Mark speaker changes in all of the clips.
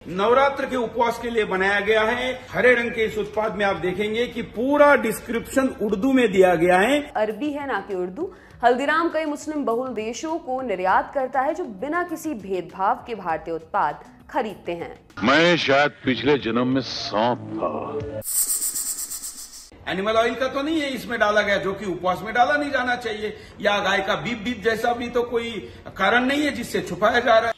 Speaker 1: नवरात्र के उपवास के लिए बनाया गया है। हरे रंग के इस उत्पाद में आप देखेंगे कि पूरा डिस्क्रिप्शन उर्दू में दिया गया है।
Speaker 2: अरबी है ना कि उर्दू। हल्दीराम कई मुस्लिम बहुल देशों को निर्यात करता है जो बिना किसी भेदभाव के भारतीय उत्पाद खरीदते हैं।
Speaker 3: मैं शायद पिछले जन्म में सांप था।
Speaker 1: एनिमल ऑयल का तो नहीं है इसमें डाला गया, जो कि उपवास में डाला नहीं जाना चाहिए, या गाय का बीप जैसा भी तो कोई कारण नहीं है जिससे छुपाया जा रहा है।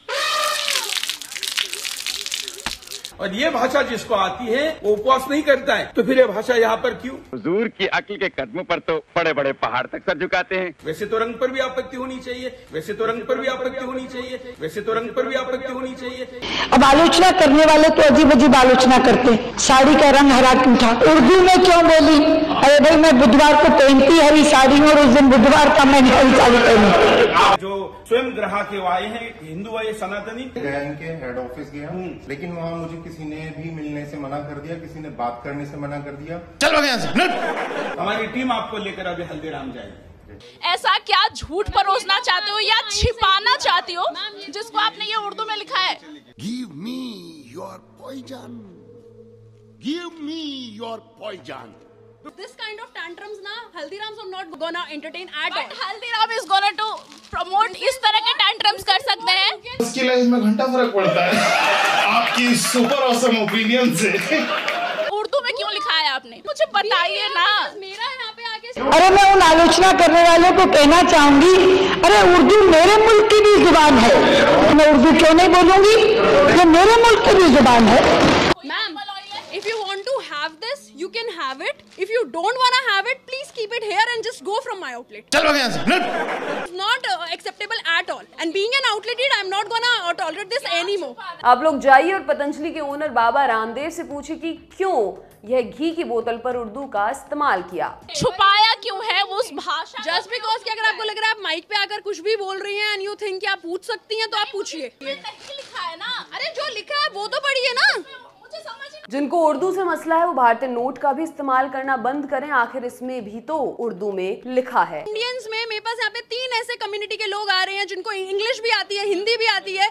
Speaker 1: और ये भाषा जिसको आती है वो उपवास नहीं करता है, तो फिर ये भाषा यहाँ पर क्यों?
Speaker 3: हुजूर की अक्ल के कदमों पर तो बड़े बड़े पहाड़ तक सर झुकाते हैं।
Speaker 1: वैसे तो रंग पर भी आपत्ति होनी चाहिए, वैसे तो रंग पर भी आपत्ति होनी चाहिए, वैसे तो रंग पर भी आपत्ति होनी चाहिए।
Speaker 4: अब आलोचना करने वाले तो अजीब अजीब आलोचना करते हैं। साड़ी का रंग हरा क्यों था, उर्दू में क्यों बोली? अरे भाई, मैं बुधवार को पहनती हरी साड़ी और उस दिन बुधवार का मैंने हरी साड़ी पहनी।
Speaker 1: जो स्वयं ग्राहक आए हैं, हिंदू आए, सनातनी
Speaker 5: गया, इनके हेड ऑफिस गया, लेकिन वहाँ मुझे किसी ने भी मिलने से मना कर दिया, किसी ने बात करने से मना कर दिया।
Speaker 6: चलो यहाँ से।
Speaker 1: हमारी टीम आपको लेकर अभी हल्दीराम जाएगी।
Speaker 7: ऐसा क्या झूठ परोसना चाहते हो या छिपाना चाहती हो जिसको आपने ये उर्दू में लिखा है?
Speaker 6: Give me your poison. Give me your poison.
Speaker 7: This kind of tantrums ना Haldiram's are not gonna entertain at all. But Haldiram is gonna to promote इस तरह के tantrums कर सकते हैं।
Speaker 6: उसकी लाइफ में घंटा फर्क पड़ता है आपकी सुपर ऑसम ओपिनियन से।
Speaker 7: उर्दू में क्यों लिखा है आपने? मुझे बताइए ना। मेरा यहाँ पे आके
Speaker 4: अरे मैं उन आलोचना करने वालों को कहना चाहूंगी, अरे उर्दू मेरे मुल्क की भी जुबान है। मैं उर्दू क्यों नहीं बोलूंगी? ये मेरे मुल्क की भी जुबान है।
Speaker 7: Ma'am, if you want to have this, you can have it. If you don't wanna have it, please keep it here and just go from my outlet.
Speaker 6: चलो यहाँ से।
Speaker 7: It's not acceptable at all. And being an outlet, I'm not gonna tolerate this anymore.
Speaker 2: आप लोग जाइए और पतंजलि के owner Baba Ramdev से पूछिए कि क्यों यह घी की बोतल पर उर्दू का इस्तेमाल किया,
Speaker 7: छुपाया क्यों है उस भाषा? Just because कि अगर आपको लग रहा है आप माइक पे आकर कुछ भी बोल रही हैं and you think कि आप पूछ सकती हैं, तो आप पूछिए। लिखा है ना? अरे जो लिखा है वो तो पढ़िए ना।
Speaker 2: जिनको उर्दू से मसला है वो भारतीय नोट का भी इस्तेमाल करना बंद करें। आखिर इसमें भी तो उर्दू में लिखा है।
Speaker 7: इंडियंस में मेरे पास यहाँ पे 3 ऐसे कम्युनिटी के लोग आ रहे हैं जिनको इंग्लिश भी आती है, हिंदी भी आती है।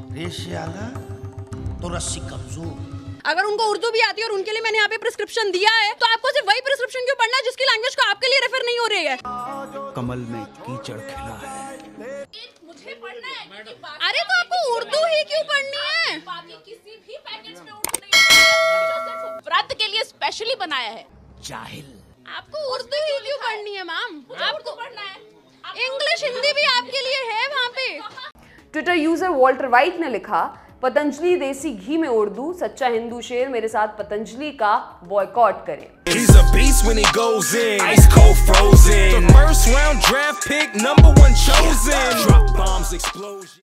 Speaker 6: तो रस्सी कमजोर।
Speaker 7: अगर उनको उर्दू भी आती है और उनके लिए मैंने यहाँ पे प्रिस्क्रिप्शन दिया है, तो आपको सिर्फ वही प्रिस्क्रिप्शन क्यों पढ़ना है जिसकी लैंग्वेज को आपके लिए रेफर नहीं हो रही है?
Speaker 6: कमल में कीचड़ खिला है।
Speaker 7: मुझे पढ़ना है। अरे तो आपको उर्दू ही क्यों पढ़नी है? बाकी किसी भी पैकेज में उर्दू नहीं है, जो सिर्फ व्रत के लिए स्पेशली बनाया है।
Speaker 6: जाहिल।
Speaker 7: आपको उर्दू ही क्यों पढ़नी है मैम? आपको पढ़ना है। इंग्लिश हिंदी भी आपके लिए है वहाँ पे।
Speaker 2: ट्विटर यूजर वॉल्टर वाइट ने लिखा, पतंजलि देसी घी में उर्दू, सच्चा हिंदू शेर मेरे साथ पतंजलि का बॉयकॉट करें।
Speaker 8: He's a beast when he goes in, ice cold frozen. The first round draft pick, #1 chosen. Drop bombs, explosion.